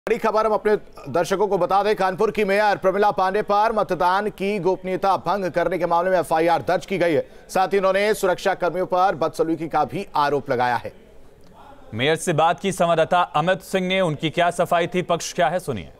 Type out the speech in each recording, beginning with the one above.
बड़ी खबर हम अपने दर्शकों को बता दें, कानपुर की मेयर प्रमिला पांडे पर मतदान की गोपनीयता भंग करने के मामले में एफआईआर दर्ज की गई है। साथ ही उन्होंने सुरक्षा कर्मियों पर बदसलूकी का भी आरोप लगाया है। मेयर से बात की संवाददाता अमित सिंह ने, उनकी क्या सफाई थी, पक्ष क्या है, सुनिए।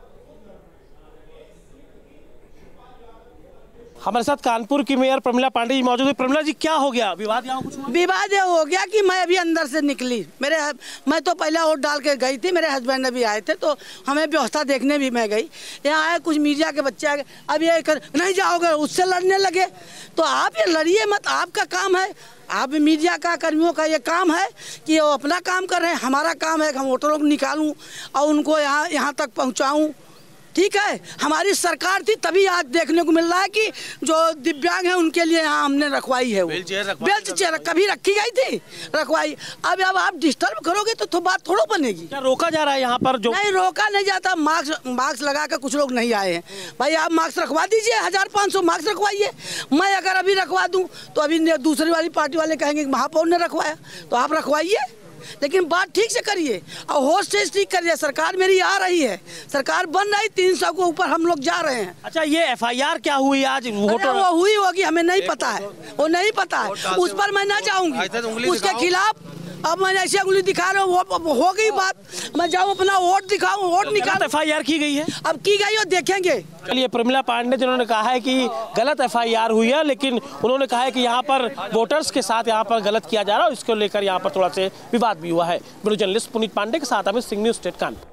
हमारे साथ कानपुर की मेयर प्रमिला पांडे जी मौजूद है। प्रमिला जी, क्या हो गया? विवाद यहाँ कुछ हुआ? विवाद ये हो गया कि मैं अभी अंदर से निकली। मैं तो पहला वोट डाल के गई थी, मेरे हस्बैंड भी आए थे तो हमें व्यवस्था देखने भी मैं गई। यहाँ आए कुछ मीडिया के बच्चे आए, अब ये नहीं जाओगे, उससे लड़ने लगे। तो आप ये लड़िए मत, आपका काम है, आप मीडिया का कर्मियों का ये काम है कि वो अपना काम कर रहे हैं। हमारा काम है कि हम वोटरों को निकालूं और उनको यहाँ तक पहुँचाऊँ। ठीक है, हमारी सरकार थी तभी आज देखने को मिल रहा है कि जो दिव्यांग हैं उनके लिए यहाँ हमने रखवाई है। व्हील चेयर कभी रखी गई थी, रखवाई। अब आप डिस्टर्ब करोगे तो बात थोड़ा बनेगी। क्या रोका जा रहा है यहाँ पर? जो नहीं रोका नहीं जाता, मास्क लगा कर कुछ लोग नहीं आए हैं। भाई आप मास्क रखवा दीजिए, 1500 मास्क रखवाइए। मैं अगर अभी रखवा दूँ तो अभी दूसरी वाली पार्टी वाले कहेंगे महापौर ने रखवाया, तो आप रखवाइए, लेकिन बात ठीक से करिए और होस्टेज ठीक करिए। सरकार मेरी आ रही है, सरकार बन रही, 300 के ऊपर हम लोग जा रहे हैं। अच्छा, ये एफआईआर क्या हुई आज? वो हुई होगी, हमें नहीं पता है, वो नहीं पता है, उस पर मैं ना जाऊंगी। उसके खिलाफ अब मैं ऐसे उंगली दिखा रहा हूँ, वो हो गई बात। मैं जाऊँ अपना वोट दिखाऊँ, वोट निकाल। एफआईआर की गई है, अब की गई और देखेंगे। चलिए, प्रमिला पांडे जिन्होंने कहा है कि गलत एफआईआर हुई है, लेकिन उन्होंने कहा है कि यहाँ पर वोटर्स के साथ यहाँ पर गलत किया जा रहा है, इसको लेकर यहाँ पर थोड़ा से विवाद भी हुआ है। ब्यूरो जर्नलिस्ट पुनीत पांडे के साथ अमित सिंह, न्यूज़ स्टेट कानपुर।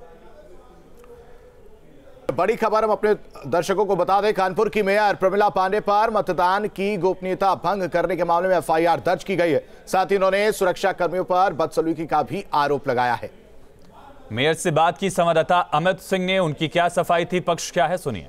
बड़ी खबर हम अपने दर्शकों को बता दें, कानपुर की मेयर प्रमिला पांडे पर मतदान की गोपनीयता भंग करने के मामले में एफआईआर दर्ज की गई है। साथ ही उन्होंने सुरक्षा कर्मियों पर बदसलूकी का भी आरोप लगाया है। मेयर से बात की संवाददाता अमित सिंह ने, उनकी क्या सफाई थी, पक्ष क्या है, सुनिए।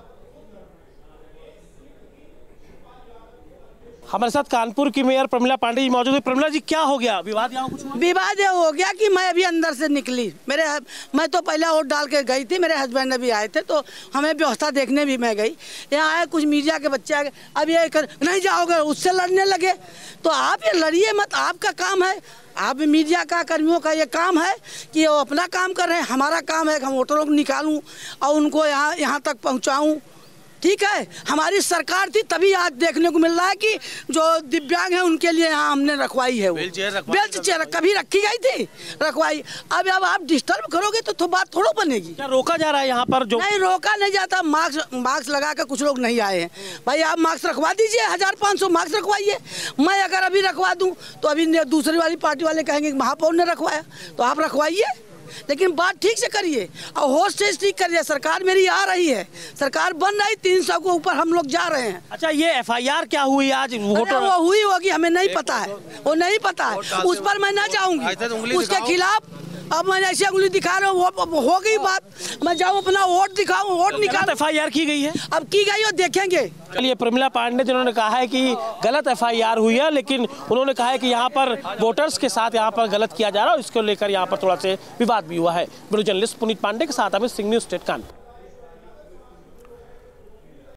हमारे साथ कानपुर की मेयर प्रमिला पांडे जी मौजूद है। प्रमिला जी, क्या हो गया? विवाद यहाँ कुछ हुआ? विवाद ये हो गया कि मैं अभी अंदर से निकली। मैं तो पहला वोट डाल के गई थी, मेरे हस्बैंड भी आए थे तो हमें व्यवस्था देखने भी मैं गई। यहाँ आए कुछ मीडिया के बच्चे आए, अब ये नहीं जाओगे, उससे लड़ने लगे। तो आप ये लड़िए मत, आपका काम है, आप मीडिया का कर्मियों का ये काम है कि वो अपना काम कर रहे हैं। हमारा काम है कि हम वोटरों को निकालूं और उनको यहाँ तक पहुँचाऊँ। ठीक है, हमारी सरकार थी तभी आज देखने को मिल रहा है कि जो दिव्यांग हैं उनके लिए यहाँ हमने रखवाई है। व्हील चेयर कभी रखी गई थी, रखवाई। अब आप डिस्टर्ब करोगे तो बात थोड़ा बनेगी। क्या रोका जा रहा है यहाँ पर? जो नहीं रोका नहीं जाता, मास्क लगा कर कुछ लोग नहीं आए हैं। भाई आप मास्क रखवा दीजिए, 1500 मास्क रखवाइए। मैं अगर अभी रखवा दूँ तो अभी दूसरी वाली पार्टी वाले कहेंगे महापौर ने रखवाया, तो आप रखवाइए, लेकिन बात ठीक से करिए और होस्टेज ठीक करिए। सरकार मेरी आ रही है, सरकार बन रही, 300 के ऊपर हम लोग जा रहे हैं। अच्छा, ये एफआईआर क्या हुई आज? वो हुई होगी, हमें नहीं पता है, वो नहीं पता है, उस पर मैं ना जाऊंगी। उसके खिलाफ अब मैं ऐसे उंगली दिखा रहा हूँ, वो हो गई बात। मैं जाऊँ अपना वोट दिखाऊँ, वोट निकाल। एफआईआर की गई है, अब की गई और देखेंगे। चलिए, प्रमिला पांडे जिन्होंने कहा है कि गलत एफआईआर हुई है, लेकिन उन्होंने कहा है कि यहाँ पर वोटर्स के साथ यहाँ पर गलत किया जा रहा है, इसको लेकर यहाँ पर थोड़ा से विवाद भी हुआ है। ब्यूरो जर्नलिस्ट पुनीत पांडे के साथ अमित सिंह, न्यूज़ स्टेट कानपुर।